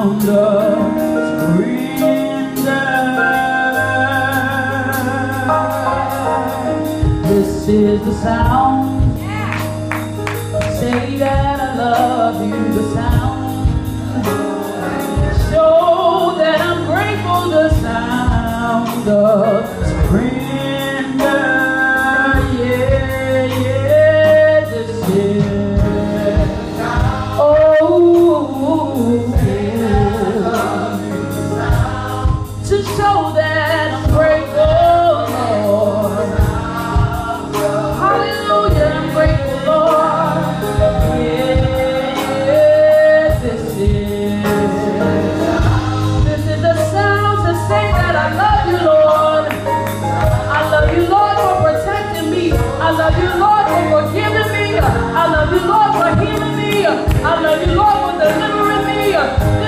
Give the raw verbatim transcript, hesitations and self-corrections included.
sound of surrender. This is the sound. Say that I love you, the sound. Show that I'm grateful, the sound of surrender. Yeah, yeah, this is. Oh, yeah. To show that I'm grateful, Lord. Hallelujah, I'm grateful, Lord. Yeah, this is. This is the sound to say that I love you, Lord. I love you, Lord, for protecting me. I love you, Lord, for forgiving me. I love you, Lord, for healing me. I love you, Lord, for delivering me.